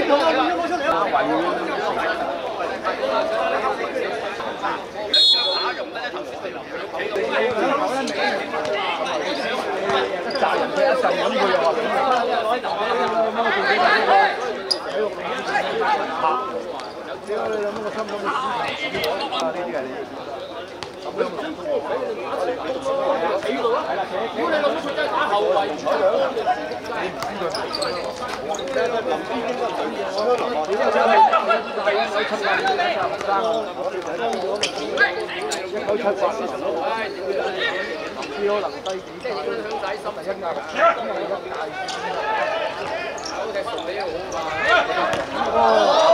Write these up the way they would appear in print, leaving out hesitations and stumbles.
扎人踢一陣咁，佢又話屌你諗乜個心咁啊！呢啲係你。 咁樣企度啦，係啦，企。屌你老母出街打後衞，你唔知佢林邊應該對住我啦。屌真係1978年生1978年林邊可能低幾屆，香仔心第一屆，咁啊一屆。好隻送俾好嘛。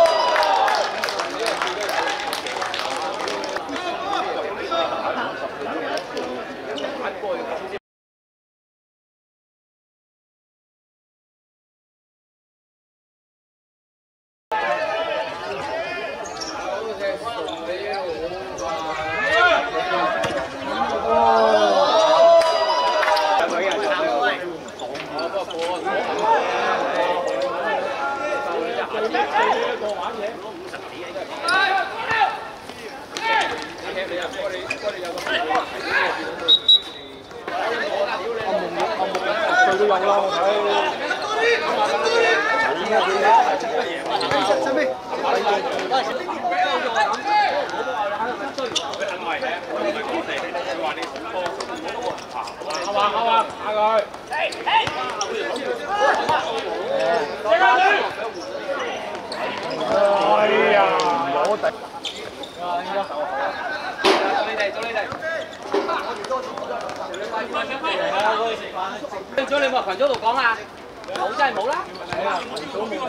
都有啦，我咗你咪群組度講下，冇真係冇啦。係啊，群組冇。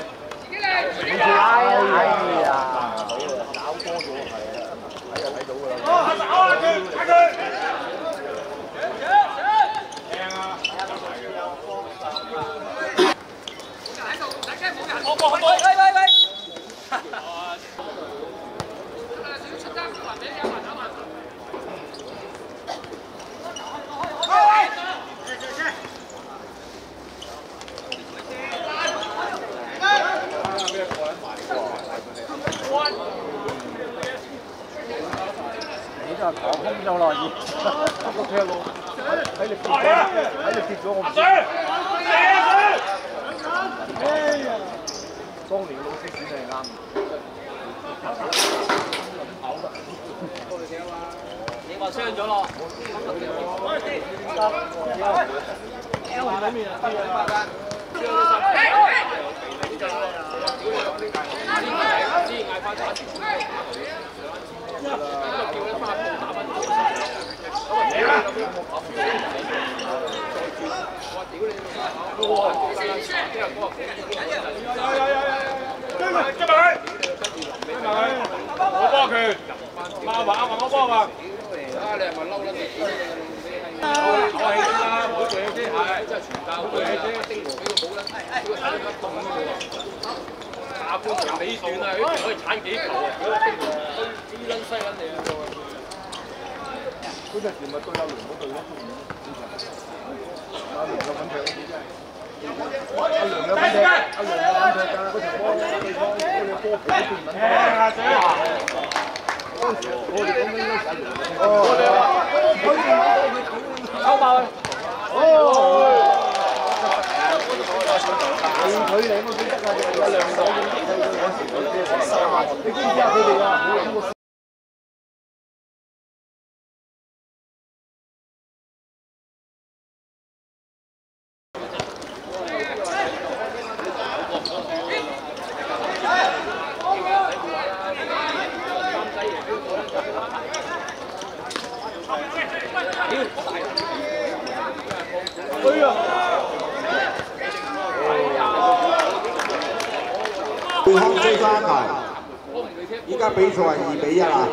哎呀，好啊，搞多咗係啊，睇就睇到㗎啦。打佢！靚啊！喺度，大家冇人。喂！出單還俾你還打你真係講空咗啦，要個踢路睇你跌咗，我唔知。哎呀！當年老師選係啱嘅。 你話傷咗咯？L 喺面啊！ 我幫佢，阿華我幫啊！ 你係咪嬲啦？ 我氣啦，唔好做嘢先，係真係全教好做嘢先。 丁和俾佢好啦，佢個手一凍咁喎。下半場尾段啊，佢可以鏟幾球啊！如果丁和黐撚西撚你啊！ 嗰陣時咪對阿聯嗰隊咯，阿聯有份踢，阿聯有份踢㗎，嗰條波對方嗰條波皮都唔撚踢。嗰陣時我哋講緊嗰陣時， 抽爆佢！ 大距離我記得啊，有兩手嗰時嗰啲，你知唔知啊？佢哋啊， 對方追翻一球，依家比數係2-1啦。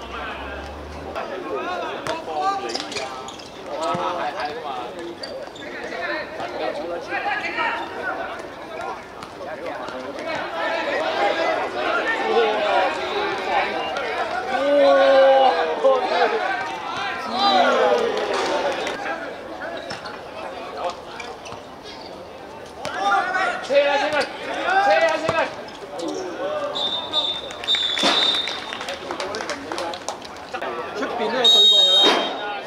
出邊都有對過佢啦。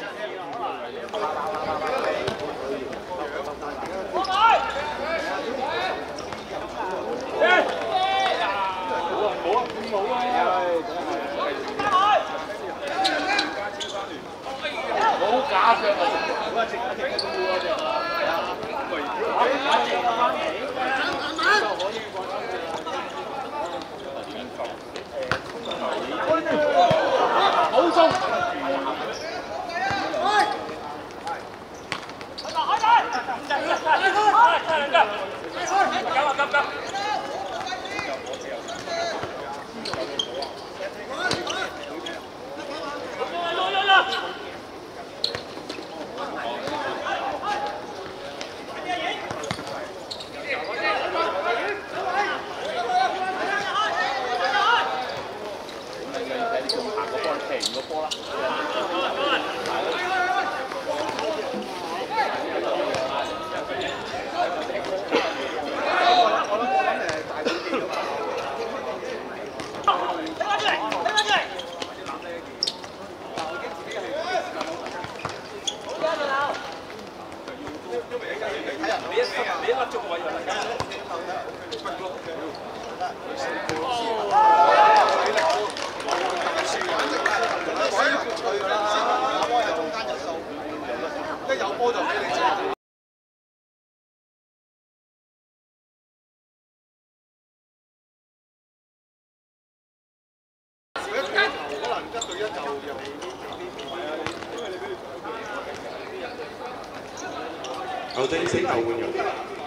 球證死球換人。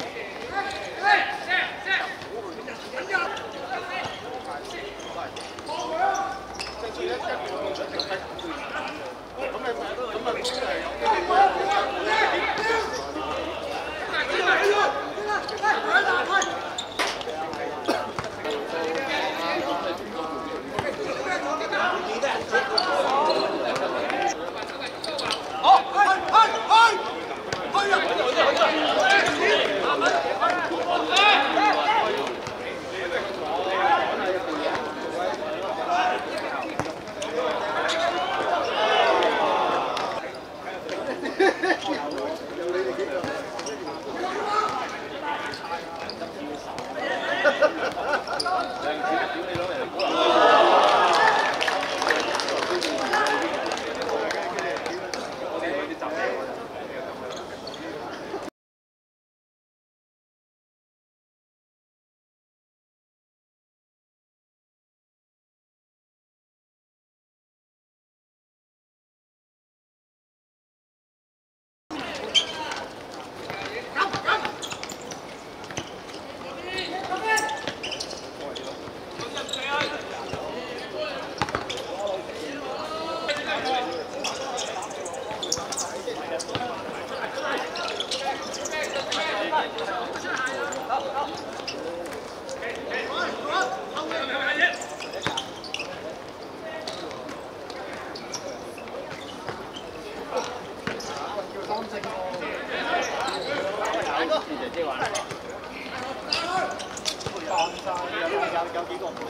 有幾個唔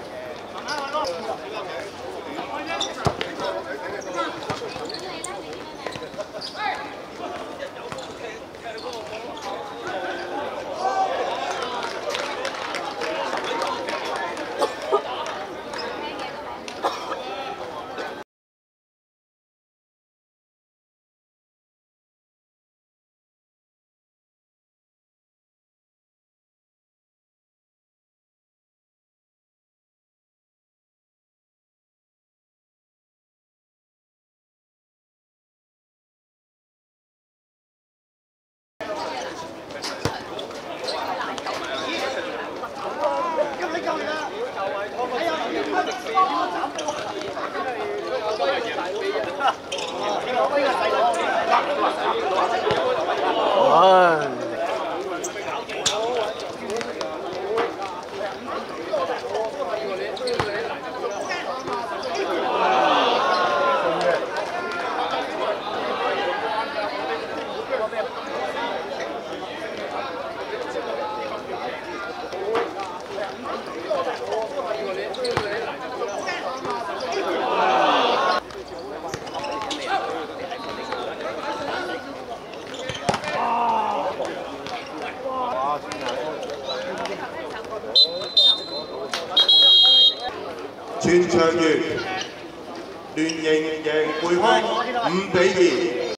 全場完，聯營贏貝康5比2。